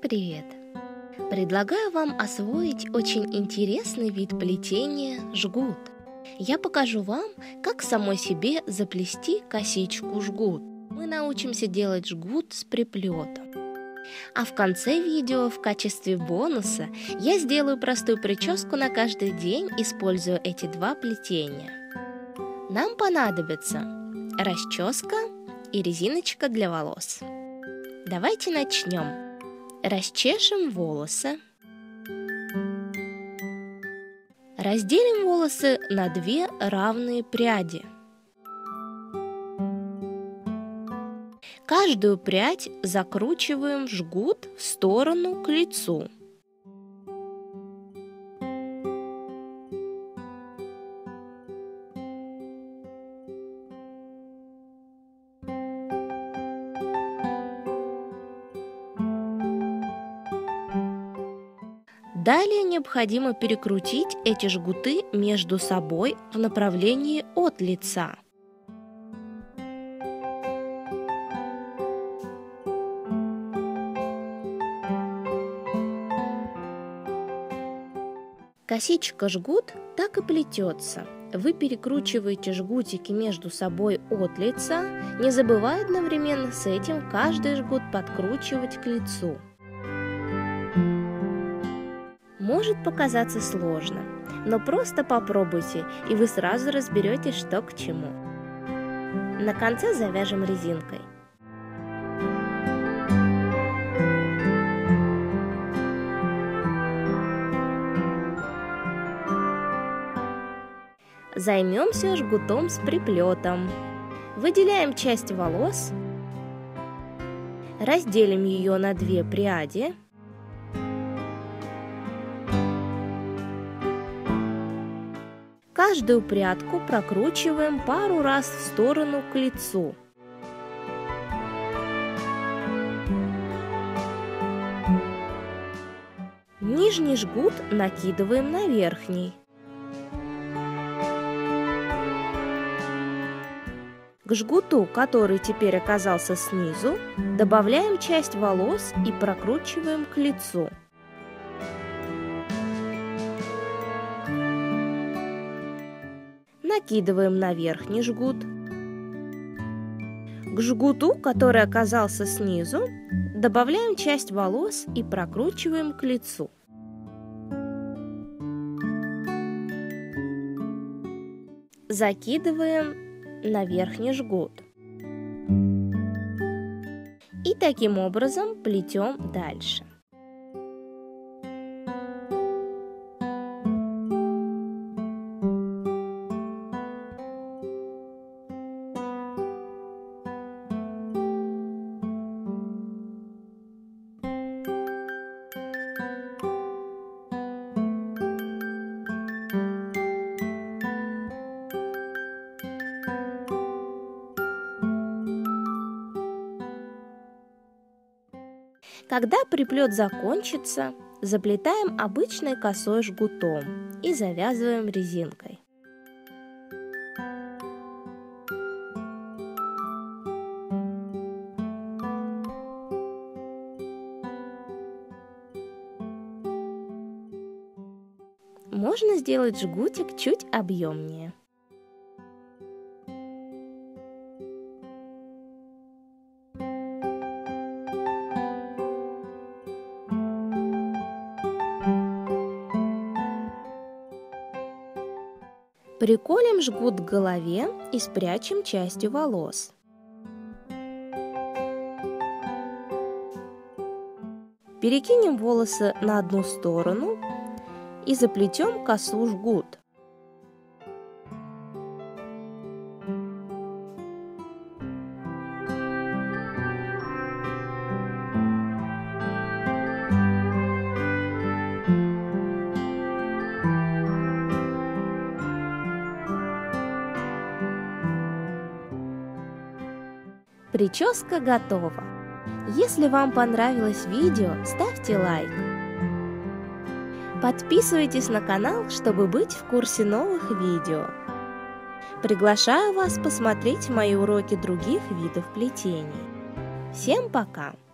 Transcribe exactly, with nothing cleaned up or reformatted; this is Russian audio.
привет! Предлагаю вам освоить очень интересный вид плетения жгут. Я покажу вам, как самой себе заплести косичку-жгут. Мы научимся делать жгут с приплетом. А в конце видео в качестве бонуса я сделаю простую прическу на каждый день, используя эти два плетения. Нам понадобится расческа и резиночка для волос. Давайте начнем. Расчешем волосы. Разделим волосы на две равные пряди. Каждую прядь закручиваем в жгут в сторону к лицу. Далее необходимо перекрутить эти жгуты между собой в направлении от лица. Косичка-жгут так и плетется. Вы перекручиваете жгутики между собой от лица, не забывая одновременно с этим каждый жгут подкручивать к лицу. Может показаться сложно, но просто попробуйте, и вы сразу разберетесь, что к чему. На конце завяжем резинкой. Займемся жгутом с приплетом. Выделяем часть волос, разделим ее на две пряди. Каждую прядку прокручиваем пару раз в сторону к лицу. Нижний жгут накидываем на верхний. К жгуту, который теперь оказался снизу, добавляем часть волос и прокручиваем к лицу. Накидываем на верхний жгут. К жгуту, который оказался снизу, добавляем часть волос и прокручиваем к лицу. Закидываем на верхний жгут. И таким образом плетем дальше. Когда приплет закончится, заплетаем обычной косой жгутом и завязываем резинкой. Можно сделать жгутик чуть объемнее. Приколем жгут к голове и спрячем частью волос. Перекинем волосы на одну сторону и заплетем косу жгут. Прическа готова. Если вам понравилось видео, ставьте лайк. Подписывайтесь на канал, чтобы быть в курсе новых видео. Приглашаю вас посмотреть мои уроки других видов плетений. Всем пока!